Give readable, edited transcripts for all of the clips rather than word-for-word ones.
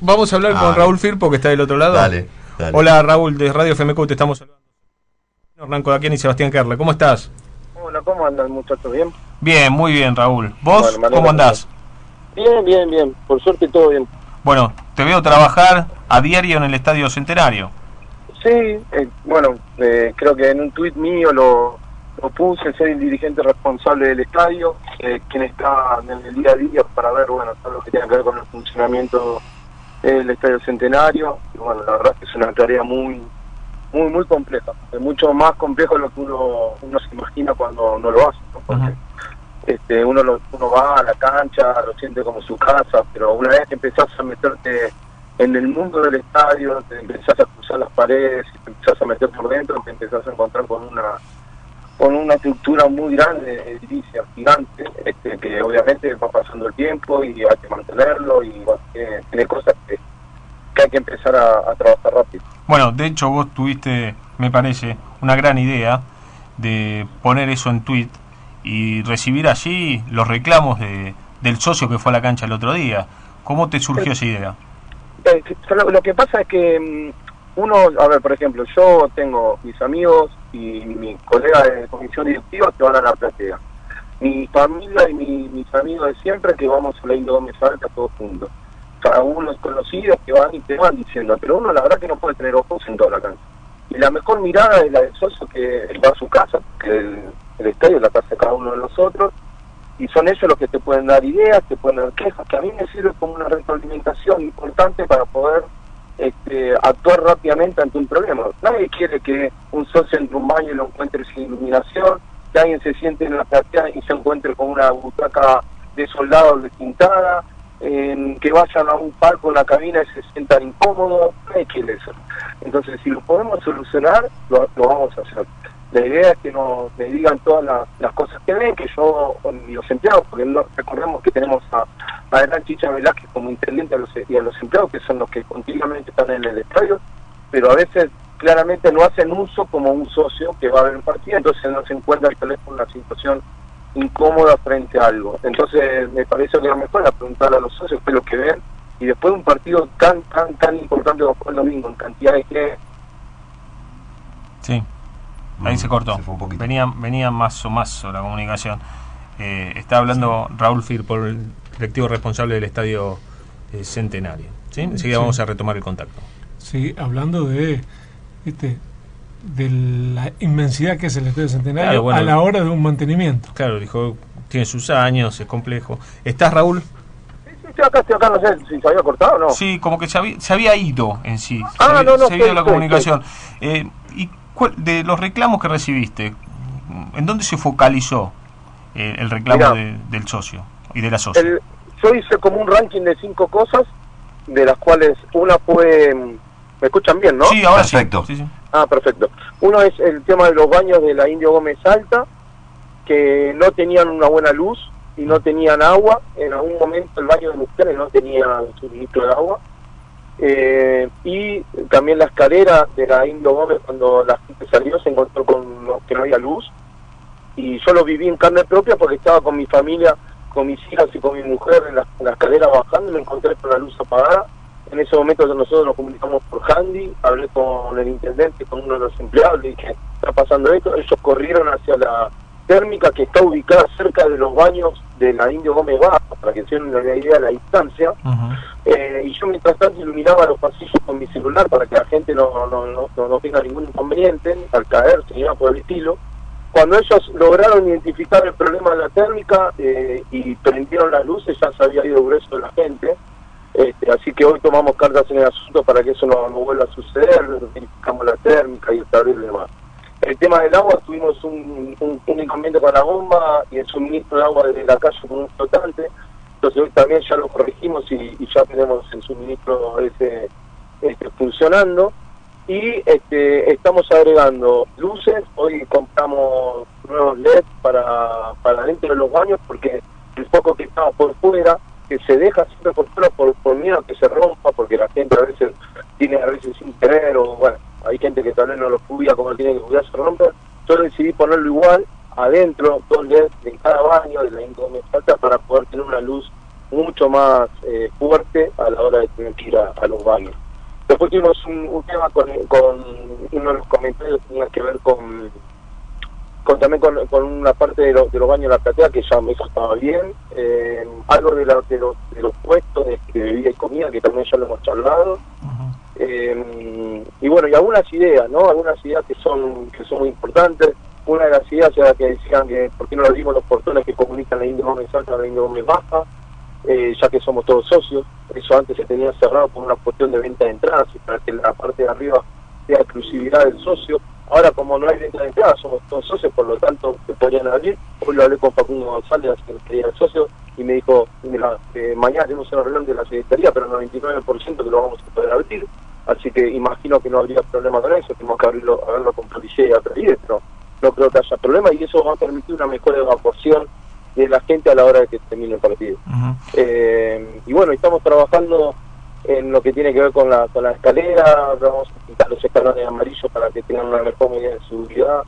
Vamos a hablar con Raúl Firpo, que está del otro lado. Dale. Hola, Raúl, de Radio FMQ te estamos saludando. Hernán Kodakian y Sebastián Kerle, ¿cómo estás? Hola, ¿cómo andan, muchachos? ¿Bien? Bien, muy bien, Raúl. ¿Vos Bueno, cómo andás? Bien. Por suerte todo bien. Bueno, te veo trabajar a diario en el Estadio Centenario. Sí, creo que en un tuit mío lo puse, soy el dirigente responsable del estadio, quien está en el día a día para ver, todo lo que tiene que ver con el funcionamiento del Estadio Centenario. Y bueno, la verdad es que es una tarea muy compleja, es mucho más complejo de lo que uno se imagina cuando no lo hace, ¿no? Porque uno va a la cancha, lo siente como su casa, pero una vez que empezás a meterte en el mundo del estadio, te empezás a cruzar las paredes, te empezás a meter por dentro, te empezás a encontrar con una estructura muy grande, edilicia, gigante, que obviamente va pasando el tiempo y hay que mantenerlo, y tiene cosas que hay que empezar a trabajar rápido. Bueno, de hecho vos tuviste, me parece, una gran idea de poner eso en tweet y recibir allí los reclamos del socio que fue a la cancha el otro día. ¿Cómo te surgió esa idea? Lo que pasa es que por ejemplo, yo tengo mis amigos y mi colega de comisión directiva que van a la platea. Mi familia y mis amigos de siempre que vamos a la Indio Gómez Alta todos juntos. Algunos conocidos que van y te van diciendo, pero uno la verdad que no puede tener ojos en toda la cancha. Y la mejor mirada es la del socio que va a su casa, porque el estadio es la casa de cada uno de nosotros, y son ellos los que te pueden dar ideas, te pueden dar quejas, que a mí me sirve como una retroalimentación importante para poder actuar rápidamente ante un problema. Nadie quiere que un socio entre un baño y lo encuentre sin iluminación, que alguien se siente en la platea y se encuentre con una butaca de soldados despintada, que vayan a un palco en la cabina y se sientan incómodos. Nadie quiere eso. Entonces, si lo podemos solucionar, lo vamos a hacer. La idea es que me digan todas las cosas que ven, que yo, y los empleados, porque recordemos que tenemos a Adrián Chicha Velázquez como intendente y a los empleados, que son los que continuamente están en el estadio, pero a veces claramente no hacen uso como un socio que va a ver un partido, entonces no se encuentra tal vez con una situación incómoda frente a algo. Entonces me parece que lo mejor es preguntar a los socios qué es lo que ven, y después de un partido tan importante como fue el domingo, en cantidad de que... Sí. Ahí se cortó. Venía más la comunicación. Está hablando Raúl Firpo, el directivo responsable del Estadio Centenario. ¿Sí? Enseguida vamos a retomar el contacto. Sí, hablando de la inmensidad que es el Estadio Centenario, claro, a la hora de un mantenimiento. Claro, dijo, tiene sus años, es complejo. ¿Estás, Raúl? Sí, estoy acá, no sé si se había cortado o no. Sí, como que se había ido en sí. Se había ido la comunicación. ¿Y de los reclamos que recibiste, en dónde se focalizó el reclamo del socio y de la socia? Yo hice como un ranking de 5 cosas, de las cuales una fue... ¿Me escuchan bien, no? Sí, ahora perfecto. Sí. Ah, perfecto. Uno es el tema de los baños de la Indio Gómez Alta, que no tenían una buena luz y no tenían agua. En algún momento el baño de mujeres no tenía suministro de agua. Y también la escalera de la Indio Gómez, cuando la gente salió se encontró con que no había luz, y yo lo viví en carne propia porque estaba con mi familia, con mis hijas y con mi mujer en la escalera bajando, y me encontré con la luz apagada. En ese momento nosotros nos comunicamos por handy, hablé con el intendente, con uno de los empleados, le dije, está pasando esto. Ellos corrieron hacia la térmica, que está ubicada cerca de los baños de la Indio Gómez Baja, para que se den una idea de la distancia. Y yo mientras tanto iluminaba los pasillos con mi celular para que la gente no tenga ningún inconveniente al caer, ni nada por el estilo. Cuando ellos lograron identificar el problema de la térmica y prendieron las luces, ya se había ido el grueso de la gente. Así que hoy tomamos cartas en el asunto para que eso no vuelva a suceder, verificamos la térmica y el tablero y demás. El tema del agua, tuvimos un inconveniente con la bomba y el suministro de agua desde la calle con un flotante. Entonces hoy también ya lo corregimos y ya tenemos el suministro ese funcionando. Y estamos agregando luces. Hoy compramos nuevos LED para dentro de los baños, porque el foco que estaba por fuera, que se deja siempre por fuera por miedo a que se rompa, porque la gente a veces tiene sin querer, o bueno, hay gente que tal vez no lo cuida como tiene que cuidar, se rompe. Yo decidí ponerlo igual adentro, 2 LED en cada baño de la Indio Gómez Alta, para poder tener una luz mucho más fuerte a la hora de tener que ir a los baños. Después tuvimos un tema con uno de los comentarios que tenía que ver también con una parte de los baños de la platea, que ya eso estaba bien, algo de los puestos de bebida y comida, que también ya lo hemos charlado. Y bueno, y algunas ideas, ¿no? Algunas ideas que son muy importantes. Una de las ideas era que decían que por qué no abrimos los portones que comunican la Indio Gómez Alta a la Indio Gómez Baja, ya que somos todos socios. Eso antes se tenía cerrado por una cuestión de venta de entradas, y para que la parte de arriba sea exclusividad del socio. Ahora, como no hay venta de entradas, somos todos socios, por lo tanto se podrían abrir. Hoy lo hablé con Facundo González, la Secretaría del Socio, y me dijo, mira, mañana tenemos una reunión de la Secretaría, pero el 99% que lo vamos a poder abrir. Así que imagino que no habría problema con eso, tenemos que verlo con policía y atrevir, pero no creo que haya problema, y eso va a permitir una mejor evacuación de la gente a la hora de que termine el partido. Y bueno, estamos trabajando en lo que tiene que ver con la escalera. Vamos a pintar los escalones amarillos para que tengan una mejor medida de seguridad.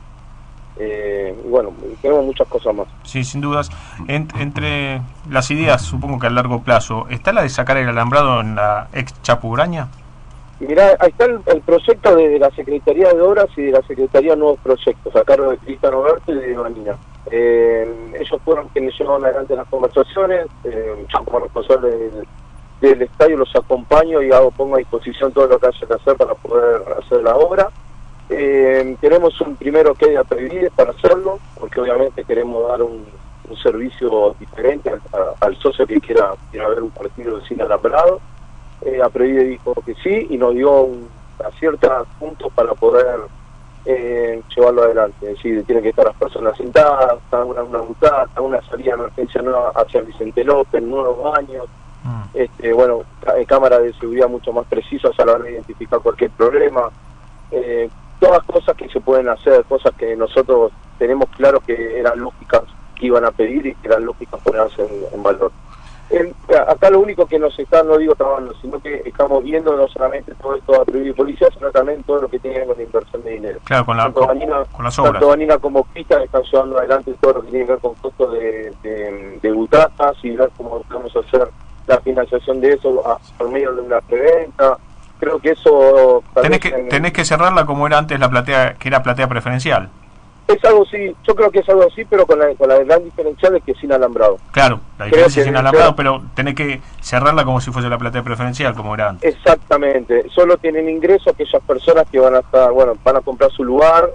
Y bueno, tenemos muchas cosas más. Sí, sin dudas. Entre las ideas, supongo que a largo plazo, ¿está la de sacar el alambrado en la ex Chapuraña? Mirá, ahí está el proyecto de la Secretaría de Obras y de la Secretaría de Nuevos Proyectos, a cargo de Cristian Roberto y de Vanina. Ellos fueron quienes llevaron adelante las conversaciones. Yo como responsable del estadio los acompaño y pongo a disposición todo lo que haya que hacer para poder hacer la obra. Tenemos un primero que a pedir para hacerlo, porque obviamente queremos dar un servicio diferente al socio que quiera ver un partido de cine alambrado. Aprevide dijo que sí y nos dio a ciertos puntos para poder llevarlo adelante. Es decir, tienen que estar las personas sentadas, una butaca, una salida de emergencia nueva hacia Vicente López, nuevos baños, bueno, cámaras de seguridad mucho más precisas a la hora de identificar cualquier problema. Todas cosas que se pueden hacer, cosas que nosotros tenemos claro que eran lógicas que iban a pedir y que eran lógicas ponerse en valor. Acá lo único que nos está, no digo trabajando, sino que estamos viendo no solamente todo esto a Previde y Policía, sino también todo lo que tiene que ver con la inversión de dinero. Claro, con las obras. Tanto Vanina como Cristian están llevando adelante todo lo que tiene que ver con costos de butacas y ver cómo vamos a hacer la financiación de eso por medio de una preventa. Creo que eso... Tenés que cerrarla como era antes la platea, que era platea preferencial. Es algo así, yo creo que es algo así, pero con la gran diferencial es que es sin alambrado. Claro, la diferencia es sin alambrado, pero tenés que cerrarla como si fuese la platea preferencial, como era antes. Exactamente, solo tienen ingreso aquellas personas que van a comprar su lugar,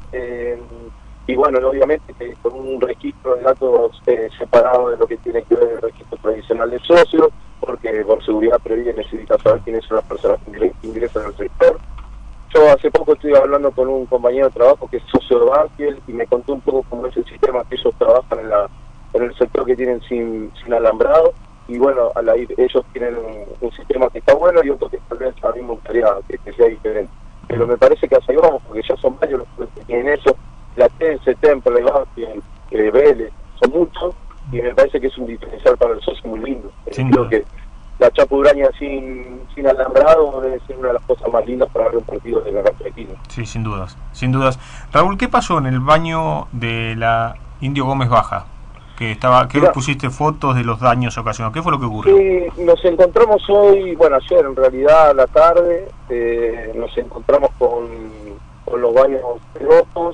y bueno, obviamente que con un registro de datos separado de lo que tiene que ver el registro tradicional de socios, porque por seguridad previa necesita saber quiénes son las personas que ingresan al sector. Yo hace poco estuve hablando con un compañero de trabajo que es socio de Banfield y me contó un poco cómo es el sistema que ellos trabajan en el sector que tienen sin alambrado, y bueno, ellos tienen un sistema que está bueno y otro que tal vez a mí me gustaría que sea diferente. Pero me parece que así vamos, porque ya son varios los que tienen eso. La TNC, Temple, Banfield, Vélez, son muchos, y me parece que es un diferencial para el socio muy lindo. Creo que la Chapuraña sin alambrado debe ser una de las cosas más lindas para ver un partido de la Argentina. Sí, sin dudas, sin dudas. Raúl, ¿qué pasó en el baño de la Indio Gómez Baja? Que pusiste fotos de los daños ocasionados. ¿Qué fue lo que ocurrió? Sí, nos encontramos hoy, bueno, ayer en realidad a la tarde, nos encontramos con los baños rotos,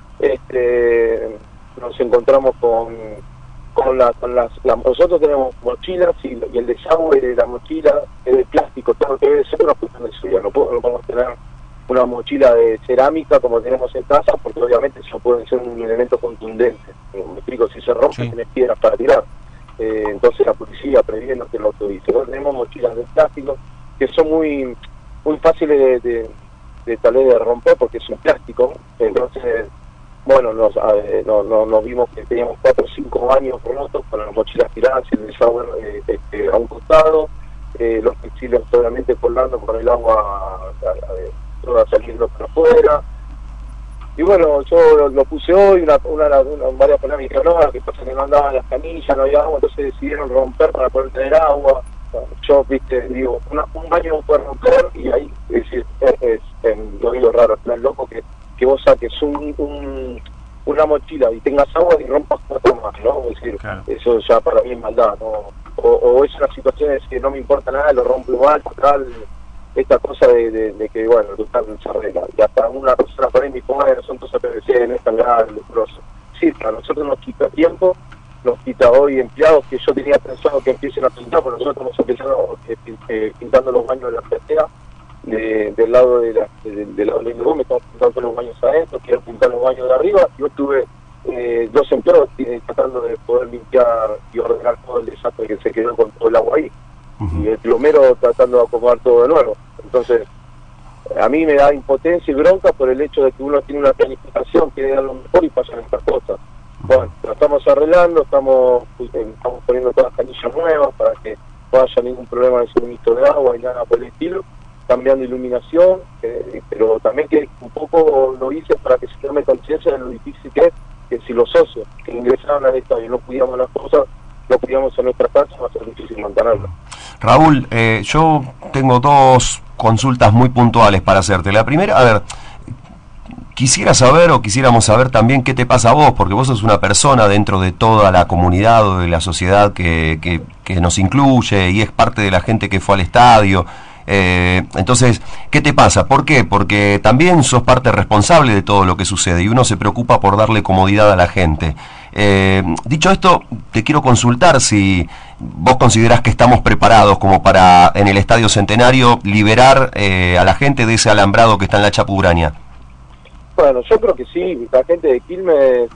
nos encontramos nosotros tenemos mochilas y el desagüe de la mochila es de plástico, todo lo que debe ser una cuestión de seguridad. No podemos tener una mochila de cerámica como tenemos en casa, porque obviamente eso puede ser un elemento contundente. Me explico, si se rompe, sí, tenés piedras para tirar. Entonces la policía previene que lo autorice. Nosotros tenemos mochilas de plástico que son muy fáciles de tal vez de romper porque es un plástico. Entonces, bueno, nos vimos que teníamos 4 o 5 baños rotos con las mochilas tiradas y el desagüe a un costado, los textiles obviamente colgando con el agua toda saliendo para afuera. Y bueno, yo lo puse hoy, varias personas me dijeron, no, lo que pasa es que no andaban las canillas, no había agua, entonces decidieron romper para poder tener agua. Yo, digo, un baño no puede romper, y ahí, es decir, lo digo raro, es plan loco que vos saques una mochila y tengas agua y rompas 4 más, ¿no? Es decir, claro, eso ya para mí es maldad, ¿no? O es una situación de que no me importa nada, lo rompo igual, total, esta cosa de que, bueno, tú estás en Sarrera, y hasta una persona por ahí me dijo, bueno, son cosas PVC, no es tan grave, grosso. Sí, para nosotros nos quita tiempo, nos quita hoy empleados que yo tenía pensado que empiecen a pintar, porque nosotros estamos empezando pintando los baños de la platea, del lado de del lado de Gómez, estamos pintando los baños adentro, quiero pintar los baños de arriba. Yo tuve 2 empleados tratando de poder limpiar y ordenar todo el desastre que se quedó con todo el agua ahí, y el plomero tratando de acomodar todo de nuevo. Entonces, a mí me da impotencia y bronca por el hecho de que uno tiene una planificación, quiere dar lo mejor y pasan estas cosas. Bueno, lo estamos arreglando, estamos poniendo todas las canillas nuevas para que no haya ningún problema de suministro de agua y nada por el estilo, cambiando iluminación, pero también que un poco lo hice para que se tome conciencia de lo difícil que es, que si los socios que ingresaron al estadio y no cuidamos las cosas, no cuidamos en nuestra casa, va a ser difícil mantenerlo. Raúl, yo tengo 2 consultas muy puntuales para hacerte. La primera, a ver, quisiera saber o quisiéramos saber también qué te pasa a vos, porque vos sos una persona dentro de toda la comunidad o de la sociedad que nos incluye y es parte de la gente que fue al estadio. Entonces, ¿qué te pasa? ¿Por qué? Porque también sos parte responsable de todo lo que sucede y uno se preocupa por darle comodidad a la gente. Dicho esto, te quiero consultar si vos considerás que estamos preparados como para, en el Estadio Centenario, liberar a la gente de ese alambrado que está en la Chapuduraña. Bueno, yo creo que sí, la gente de Quilmes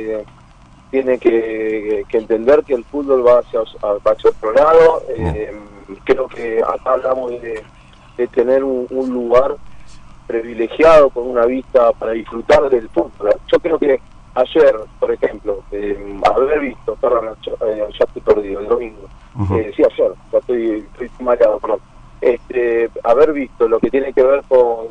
tiene que entender que el fútbol va hacia otro lado. Creo que acá hablamos de tener un lugar privilegiado con una vista para disfrutar del fútbol. Yo creo que ayer, por ejemplo, haber visto, perdón, ya estoy perdido, el domingo, sí, ayer, ya estoy mareado, perdón, haber visto lo que tiene que ver con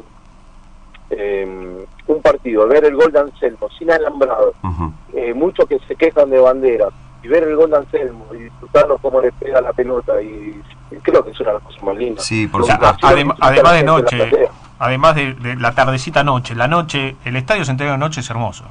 un partido, ver el gol de Anselmo sin alambrado, muchos que se quejan de banderas, y ver el gol de Anselmo y disfrutarlo como le pega la pelota, y creo que es una de las cosas más lindas. Sí, por además de noche, además de la tardecita noche, el Estadio Centenario de noche es hermoso.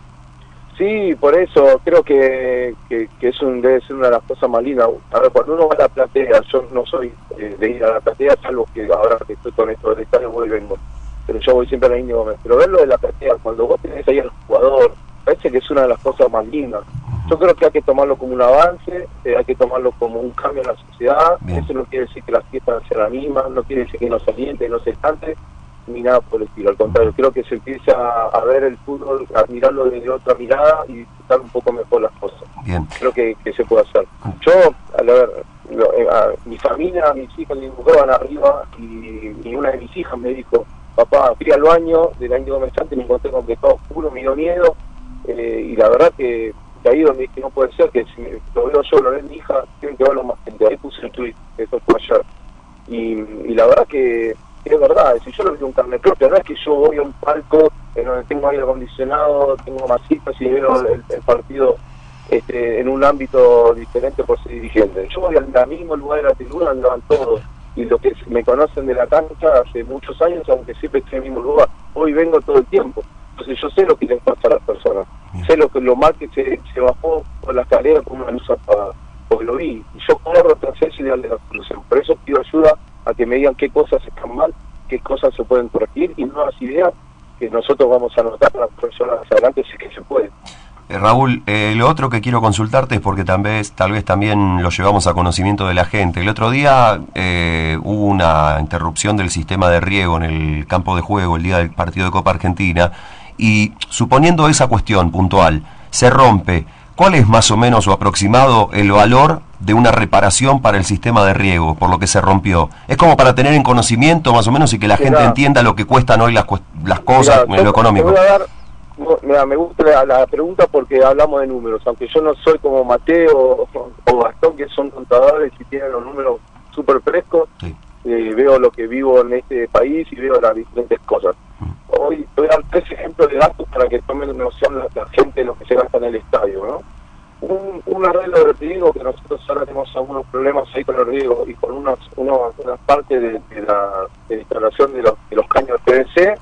Sí, por eso creo que debe ser una de las cosas más lindas. A ver, cuando uno va a la platea, yo no soy de ir a la platea, salvo que ahora que estoy con esto del estadio voy y vengo, pero yo voy siempre a la Indio Gómez. Pero verlo de la platea, cuando vos tenés ahí al jugador, parece que es una de las cosas más lindas. Yo creo que hay que tomarlo como un avance, hay que tomarlo como un cambio en la sociedad. Bien. Eso no quiere decir que las fiestas sean las mismas, no quiere decir que no se aliente, no se cante, ni nada por el estilo. Al contrario, creo que se empieza a ver el fútbol, a mirarlo desde otra mirada y disfrutar un poco mejor las cosas. Bien. Creo que se puede hacer. Yo, a ver, mi familia, mis hijos, mi mujer van arriba y una de mis hijas me dijo, papá, fui al baño del Indio Gómez y me encontré con que estaba oscuro, me dio miedo, y la verdad que ahí donde dije, no puede ser que si lo veo yo, lo ve mi hija, tienen que verlo más gente. Ahí puse el tweet, eso fue ayer. Y la verdad que es verdad, si yo lo veo un carne propio, no es que yo voy a un palco en donde tengo aire acondicionado, tengo masitas y veo el partido en un ámbito diferente por ser dirigente. Yo voy al mismo lugar de la tribuna donde van todos, y los que me conocen de la cancha hace muchos años, aunque siempre estoy en el mismo lugar, hoy vengo todo el tiempo. Entonces yo sé lo que les pasa a las personas, sé lo mal que se bajó por la escalera con una luz apagada, porque lo vi, y yo corro tras eso y darle la solución. Por eso pido ayuda a que me digan qué cosas están mal, qué cosas se pueden corregir, y nuevas ideas que nosotros vamos a anotar para las personas adelante si es que se puede. Raúl, lo otro que quiero consultarte es porque tal vez también lo llevamos a conocimiento de la gente. El otro día hubo una interrupción del sistema de riego en el campo de juego el día del partido de Copa Argentina, y suponiendo esa cuestión puntual, se rompe, ¿cuál es más o menos o aproximado el valor de una reparación para el sistema de riego, por lo que se rompió? Es como para tener en conocimiento más o menos y que la gente entienda lo que cuestan hoy las cosas en lo económico. Me gusta la pregunta porque hablamos de números, aunque yo no soy como Mateo o Gastón, que son contadores y tienen los números súper frescos. Sí. Veo lo que vivo en este país y veo las diferentes cosas. Hoy voy a dar 3 ejemplos de gastos para que tomen noción la gente de lo que se gasta en el estadio, ¿no? Un arreglo de riego, que nosotros ahora tenemos algunos problemas ahí con el riego y con una parte de la instalación de los caños PVC.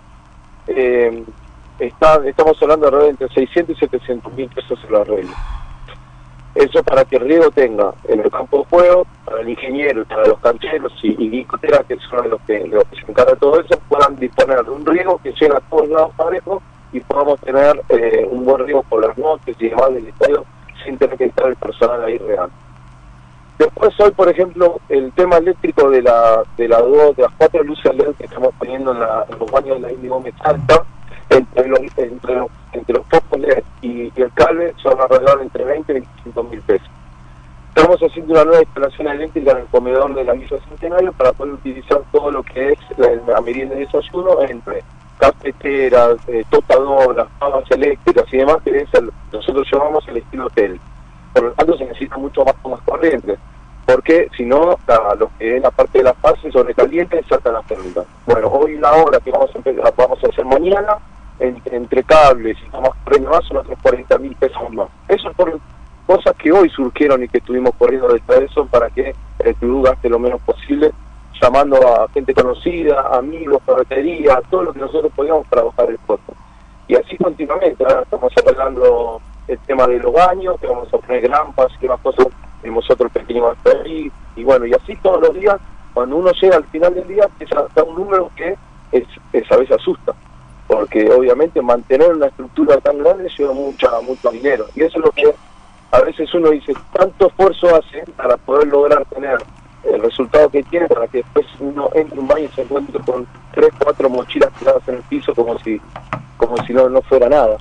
Estamos hablando de alrededor entre 600 y 700 mil pesos el arreglo. Eso para que el riego tenga en el campo de juego, para el ingeniero, para los cancheros y Nicotera, que son los que se encargan de todo eso, puedan disponer de un riego que llegue a todos lados parejo y podamos tener un buen riego por las noches y demás del estadio sin tener que estar el personal ahí real. Después hoy, por ejemplo, el tema eléctrico de las 4 luces LED que estamos poniendo en los baños de la Indy Gómez Alta, entre los focos LED y el cable son alrededor de entre 20 y 25 mil pesos. Estamos haciendo una nueva instalación eléctrica en el comedor de la Villa Centenario para poder utilizar todo lo que es la merienda de desayuno entre cafeteras, tostadoras, pavas eléctricas y demás, que nosotros llamamos el estilo hotel. Por lo tanto se necesita mucho más corriente, porque si no, lo que es la parte de las fases sobrecaliente saltan las preguntas. Bueno, hoy la hora que vamos a hacer mañana, entre cables y más corriente más, son otros 40 mil pesos más. Eso es por cosas que hoy surgieron y que estuvimos corriendo detrás de eso para que el club gaste lo menos posible, llamando a gente conocida, amigos, ferretería, todo lo que nosotros podíamos para bajar el costo. Y así continuamente. Ahora estamos hablando el tema de los baños, que vamos a poner grampas, que más cosas, tenemos otro pequeño ahí, y bueno, y así todos los días, cuando uno llega al final del día, empieza a dar un número que a veces asusta, porque obviamente mantener una estructura tan grande lleva mucho dinero, y eso es lo que a veces uno dice, tanto esfuerzo hace para poder lograr tener el resultado que tiene, para que después uno entre un baño y se encuentre con 3, 4 mochilas tiradas en el piso como si no fuera nada.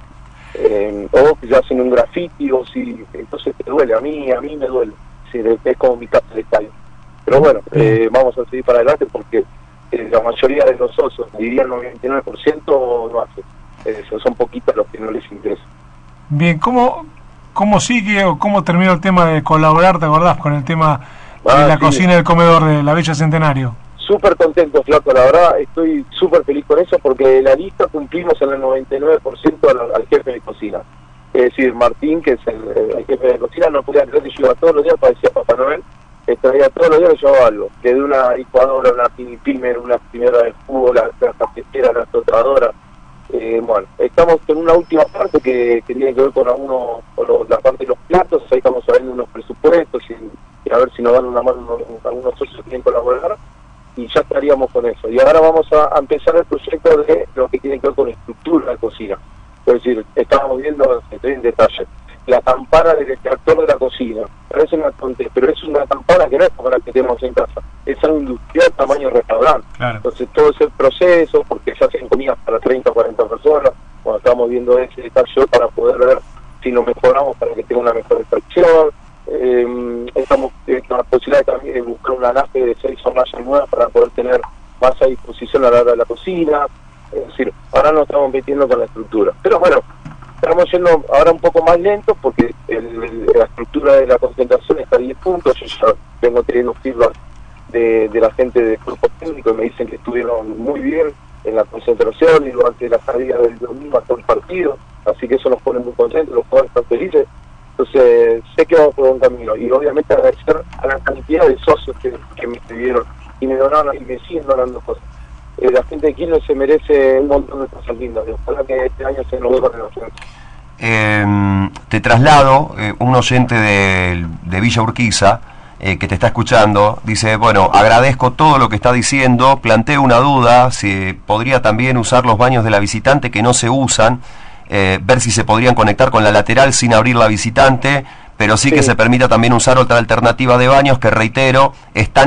O que ya hacen un graffiti, o si entonces te duele, a mí me duele, sí, es como mi casa de estadio. Pero bueno, vamos a seguir para adelante porque la mayoría de los socios, diría el 99%, no hace. Son poquitos los que no les interesa. Bien, ¿cómo sigue o cómo terminó el tema de colaborar, te acordás, con el tema de la cocina del comedor de la Villa Centenario? Súper contento, Flaco, la verdad, estoy súper feliz con eso porque la lista cumplimos en el 99% al jefe de cocina. Es decir, Martín, que es el jefe de cocina, no podía creer que yo iba todos los días, parecía Papá Noel, traía todos los días, llevaba algo, que de una licuadora, una pinipimer, una primera de jugo, la cafetera, la tostadora. Bueno, estamos en una última parte que tiene que ver con la parte de los platos, ahí estamos sabiendo unos presupuestos y a ver si nos dan una mano algunos socios que quieren colaborar. Y ya estaríamos con eso. Y ahora vamos a empezar el proyecto de lo que tiene que ver con la estructura de cocina. Es decir, estábamos viendo, estoy en detalle, la campana del extractor de la cocina. Parece una tontería, pero es una campana que no es como la que tenemos en casa. Es algo industrial tamaño restaurante. Claro. Entonces todo ese proceso, porque se hacen comidas para 30 o 40 personas, cuando estamos viendo ese detalle para poder ver si lo mejoramos para que tenga una mejor extracción. Estamos con la posibilidad también de buscar una nave de 6 hornallas nuevas para poder tener más a disposición a la hora de la cocina. Es decir, ahora nos estamos metiendo con la estructura, pero bueno, estamos yendo ahora un poco más lento porque la estructura de la concentración está a 10 puntos. Yo ya vengo teniendo feedback de la gente del cuerpo técnico y me dicen que estuvieron muy bien en la concentración y durante la salida del domingo hasta el partido, así que eso nos pone muy contentos, los jugadores están felices. Entonces sé que vamos por un camino y obviamente agradecer a la cantidad de socios que me escribieron y me donaron y me siguen donando cosas. La gente de Quilmes se merece un montón de cosas lindas, ojalá que este año se nos dé con el ascenso. Te traslado, un oyente de Villa Urquiza que te está escuchando, dice, bueno, agradezco todo lo que está diciendo, planteo una duda, si podría también usar los baños de la visitante que no se usan, ver si se podrían conectar con la lateral sin abrir la visitante, pero sí que se permita también usar otra alternativa de baños que, reitero, están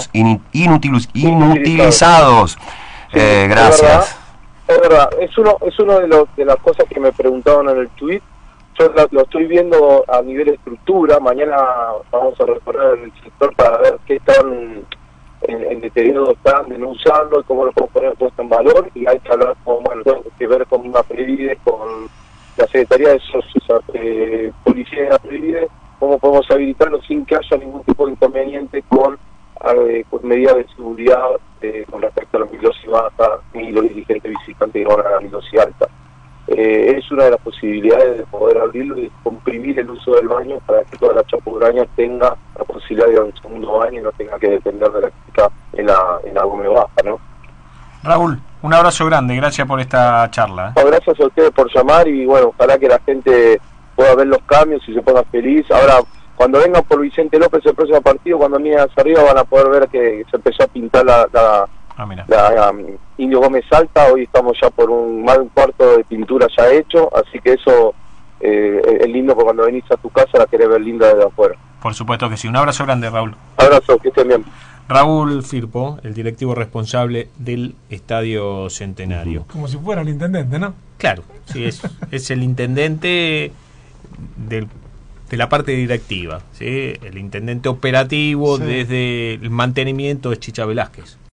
inutilizados. Gracias. Es verdad, es uno de las cosas que me preguntaban en el tweet. Yo lo estoy viendo a nivel estructura. Mañana vamos a recorrer el sector para ver qué tan en deterioro están de no usarlo y cómo lo podemos poner puesto en valor, y hay que hablar tengo que ver con una Previde, con la Secretaría de Socios, Policía de la Previde, cómo podemos habilitarlo sin que haya ningún tipo de inconveniente con medidas de seguridad con respecto a la amilosis baja y los dirigentes visitantes que van a la amilosis alta. Es una de las posibilidades de poder abrirlo y comprimir el uso del baño para que toda la Chapograña tenga la posibilidad de ir a un segundo baño y no tenga que depender de la eléctrica en la Gómez Baja, ¿no? Raúl, un abrazo grande, gracias por esta charla. Gracias a ustedes por llamar y bueno, ojalá que la gente pueda ver los cambios y se ponga feliz. Ahora, cuando vengan por Vicente López el próximo partido, cuando miren hacia arriba van a poder ver que se empezó a pintar la Indio Gómez Salta. Hoy estamos ya por más de un cuarto de pintura ya hecho, así que eso es lindo, porque cuando venís a tu casa la querés ver linda desde afuera. Por supuesto que sí. Un abrazo grande, Raúl. Abrazo, que estén bien. Raúl Firpo, el directivo responsable del Estadio Centenario. Como si fuera el intendente, ¿no? Claro, sí, es el intendente de la parte directiva, ¿sí? El intendente operativo, sí, desde el mantenimiento de Chicha Velázquez.